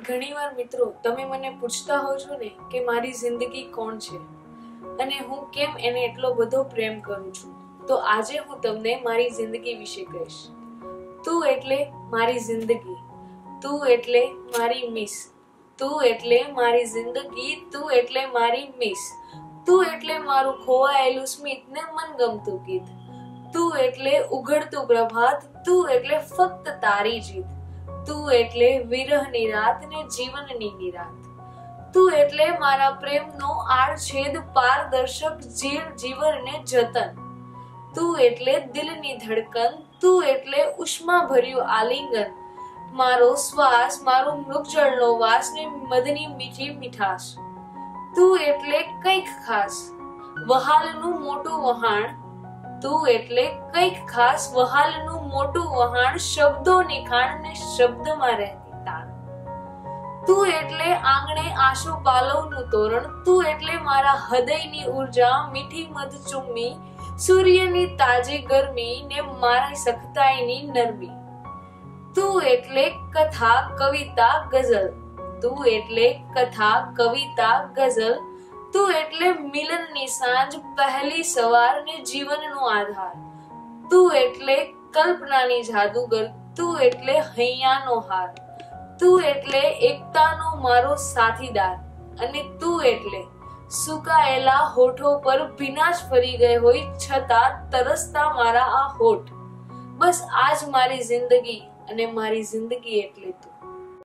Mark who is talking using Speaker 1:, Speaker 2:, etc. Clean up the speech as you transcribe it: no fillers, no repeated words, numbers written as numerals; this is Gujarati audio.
Speaker 1: ઘણીવાર મિત્રો તમે મને પૂછતા હો છો ને કે મારી જિંદગી કોણ છે અને હું કેમ એને એટલો બધો પ્રેમ કરું છું, તો આજે હું તમને મારી જિંદગી વિશે કહીશ. તું એટલે મારી જિંદગી, તું એટલે મારી મિસ, તું એટલે મારી જિંદગી, તું એટલે મારી મિસ, તું એટલે મારું ખોવાયેલું સ્મિત ને મનગમતું ગીત, તું એટલે ઉઘડતું પ્રભાત, તું એટલે ફક્ત તારી જીત, તું એટલે વિરહની રાત ને જીવનની નિરાત, તું એટલે મારા પ્રેમનો આડછેદ પારદર્શક જીવનને જતન, તું એટલે દિલની ધડકન, તું એટલે ઉષ્મા ભર્યું આલિંગન, મારો શ્વાસ, મારો મૃગજળનો વાસ ને મધની મીઠી મીઠાશ, તું એટલે કંઈક ખાસ વહાલનું મોટું વહાણ, તું એટલે કંઈક ખાસ વહાલનું મોટું વહાણ, શબ્દોની ખાણ ને શબ્દમાં રહેતી તાણ, તું એટલે આંગણે આશોપાલવનું તોરણ, તું એટલે મારા હૃદયની ઉર્જા, મીઠી મધ ચુમ્મી, સૂર્યની તાજી ગરમી ને મારી સખતાઈની નરમી, તું એટલે કથા કવિતા ગઝલ, તું એટલે કથા કવિતા ગઝલ, તું એટલે મિલનની સાંજ, પહેલી સવાર ને જીવનનો આધાર, તું એટલે કલ્પનાની જાદુગર, તું એટલે હૈયાનો હાર, તું એટલે એકતાનો મારો સાથીદાર, અને તું એટલે સુકાયેલા હોઠો પર ભીનાશ ફરી ગઈ હોય છતાં તરસતા મારા આ હોઠ. બસ આજ મારી જિંદગી અને મારી જિંદગી એટલે તું.